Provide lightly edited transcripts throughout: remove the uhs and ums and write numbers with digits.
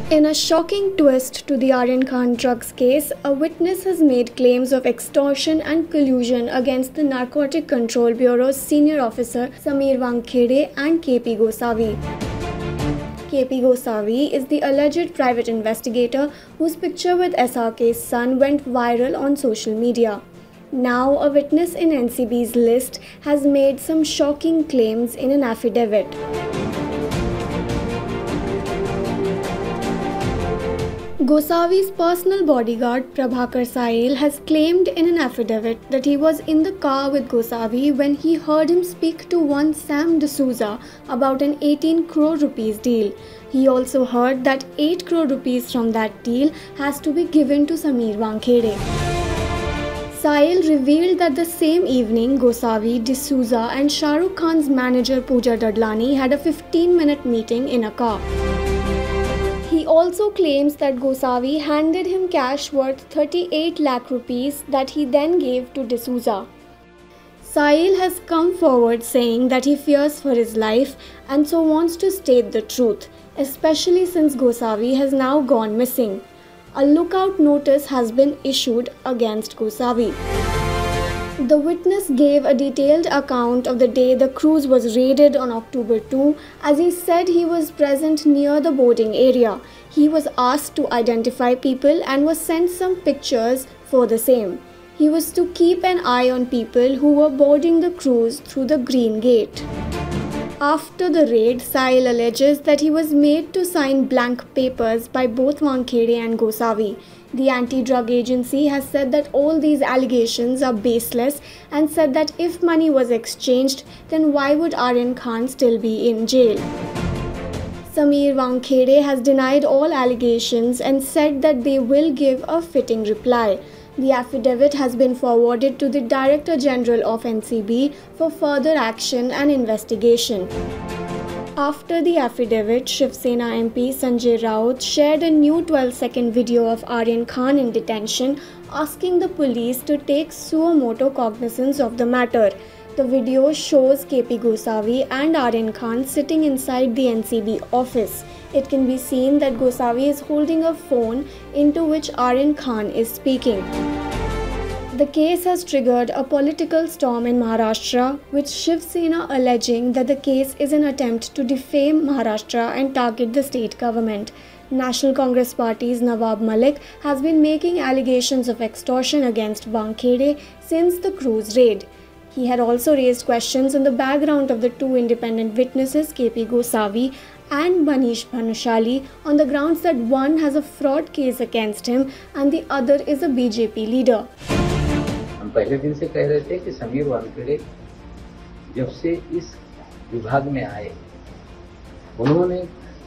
In a shocking twist to the Aryan Khan drugs case, a witness has made claims of extortion and collusion against the Narcotic Control Bureau's senior officer Sameer Wankhede and KP Gosavi. KP Gosavi is the alleged private investigator whose picture with SRK's son went viral on social media. Now, a witness in NCB's list has made some shocking claims in an affidavit. Gosavi's personal bodyguard Prabhakar Sahil has claimed in an affidavit that he was in the car with Gosavi when he heard him speak to one Sam D'Souza about an 18 crore rupees deal. He also heard that 8 crore rupees from that deal has to be given to Sameer Wankhede. Sahil revealed that the same evening Gosavi, D'Souza and Shah Rukh Khan's manager Pooja Dadlani had a 15-minute meeting in a car. He also claims that Gosavi handed him cash worth 38 lakh rupees that he then gave to D'Souza. Sahil has come forward saying that he fears for his life and so wants to state the truth, especially since Gosavi has now gone missing. A lookout notice has been issued against Gosavi. The witness gave a detailed account of the day the cruise was raided on October 2, as he said he was present near the boarding area. He was asked to identify people and was sent some pictures for the same. He was to keep an eye on people who were boarding the cruise through the Green Gate. After the raid, Sahil alleges that he was made to sign blank papers by both Wankhede and Gosavi. The anti-drug agency has said that all these allegations are baseless and said that if money was exchanged, then why would Aryan Khan still be in jail? Sameer Wankhede has denied all allegations and said that they will give a fitting reply. The affidavit has been forwarded to the Director General of NCB for further action and investigation. After the affidavit, Shiv Sena MP Sanjay Raut shared a new 12-second video of Aryan Khan in detention, asking the police to take suo motu cognizance of the matter. The video shows KP Gosavi and Aryan Khan sitting inside the NCB office. It can be seen that Gosavi is holding a phone into which Aryan Khan is speaking. The case has triggered a political storm in Maharashtra, with Shiv Sena alleging that the case is an attempt to defame Maharashtra and target the state government. National Congress Party's Nawab Malik has been making allegations of extortion against Wankhede since the cruise raid. He had also raised questions on the background of the two independent witnesses, KP Gosavi and Manish Bhanushali, on the grounds that one has a fraud case against him and the other is a BJP leader. हम पहले दिन से कह रहे थे कि समीर वानखेड़े जब से इस विभाग में आए, उन्होंने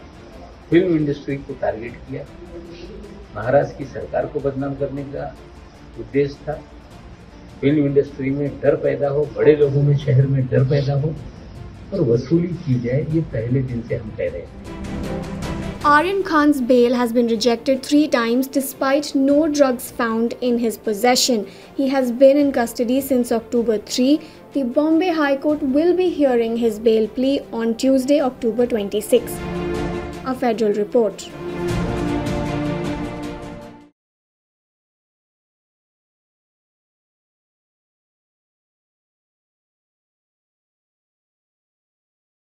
फिल्म इंडस्ट्री को टारगेट किया। महाराष्ट्र की सरकार को बदनाम करने का उद्देश्य था। फिल्म इंडस्ट्री में डर पैदा हो, बड़े लोगों में शहर में डर पैदा हो और वसूली की जाए, ये पहले दिन से हम कह रहे थे। Aryan Khan's bail has been rejected 3 times despite no drugs found in his possession. He has been in custody since October 3. The Bombay High Court will be hearing his bail plea on Tuesday, October 26. A Federal Report.